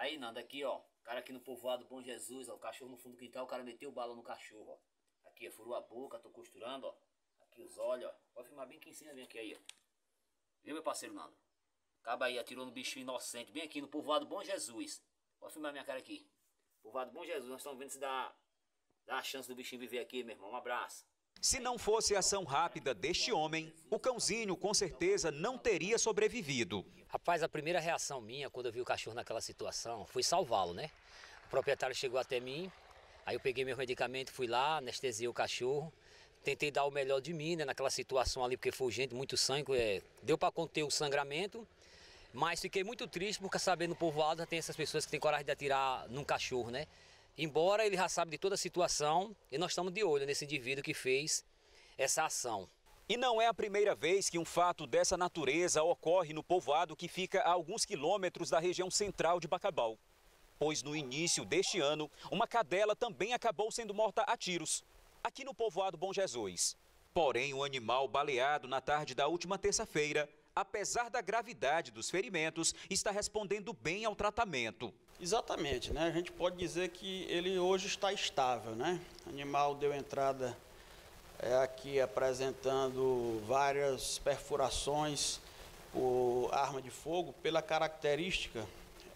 Aí, Nando, aqui, ó. O cara aqui no povoado Bom Jesus, ó. O cachorro no fundo do quintal, o cara meteu bala no cachorro, ó. Aqui, ó, furou a boca, tô costurando, ó. Aqui os olhos, ó. Pode filmar bem aqui em cima, bem aqui, aí, ó. Viu, meu parceiro Nando? Acaba aí, atirou no bichinho inocente, bem aqui no povoado Bom Jesus. Pode filmar minha cara aqui. Povoado Bom Jesus, nós estamos vendo se dá a chance do bichinho viver aqui, meu irmão. Um abraço. Se não fosse a ação rápida deste homem, o cãozinho com certeza não teria sobrevivido. Rapaz, a primeira reação minha quando eu vi o cachorro naquela situação foi salvá-lo, né? O proprietário chegou até mim, aí eu peguei meu medicamento, fui lá, anestesiei o cachorro, tentei dar o melhor de mim, né, naquela situação ali, porque foi urgente, muito sangue, deu para conter o sangramento, mas fiquei muito triste porque sabendo no povoado já tem essas pessoas que têm coragem de atirar num cachorro, né? Embora ele já sabe de toda a situação, e nós estamos de olho nesse indivíduo que fez essa ação. E não é a primeira vez que um fato dessa natureza ocorre no povoado que fica a alguns quilômetros da região central de Bacabal. Pois no início deste ano, uma cadela também acabou sendo morta a tiros, aqui no povoado Bom Jesus. Porém, o animal baleado na tarde da última terça-feira, apesar da gravidade dos ferimentos, está respondendo bem ao tratamento. Exatamente, né? A gente pode dizer que ele hoje está estável, né? O animal deu entrada aqui apresentando várias perfurações por arma de fogo, pela característica,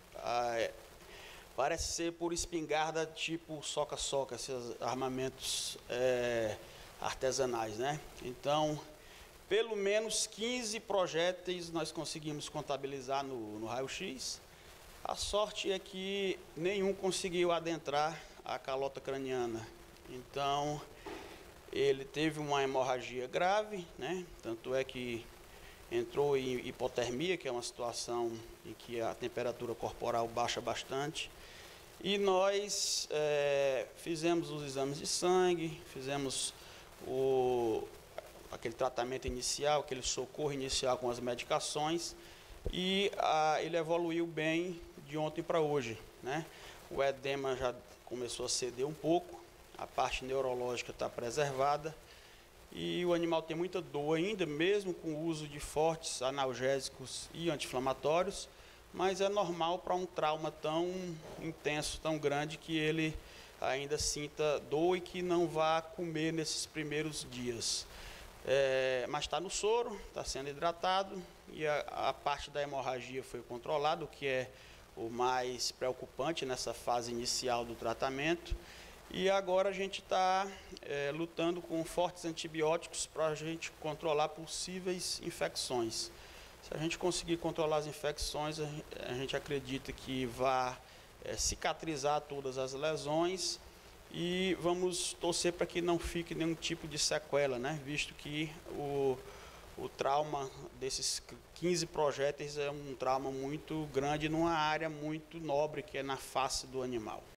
parece ser por espingarda tipo soca-soca, esses armamentos artesanais, né? Então, pelo menos 15 projéteis nós conseguimos contabilizar no raio-x. A sorte é que nenhum conseguiu adentrar a calota craniana. Então, ele teve uma hemorragia grave, né? Tanto é que entrou em hipotermia, que é uma situação em que a temperatura corporal baixa bastante. E nós fizemos os exames de sangue, fizemos aquele tratamento inicial, aquele socorro inicial com as medicações, e ele evoluiu bem de ontem para hoje, né? O edema já começou a ceder um pouco, a parte neurológica está preservada e o animal tem muita dor ainda, mesmo com o uso de fortes analgésicos e anti-inflamatórios, mas é normal para um trauma tão intenso, tão grande, que ele ainda sinta dor e que não vá comer nesses primeiros dias. Mas está no soro, está sendo hidratado e a parte da hemorragia foi controlada, o que é o mais preocupante nessa fase inicial do tratamento. E agora a gente está lutando com fortes antibióticos para a gente controlar possíveis infecções. Se a gente conseguir controlar as infecções, a gente acredita que vai cicatrizar todas as lesões. E vamos torcer para que não fique nenhum tipo de sequela, né? Visto que o trauma desses 15 projéteis é um trauma muito grande numa área muito nobre que é na face do animal.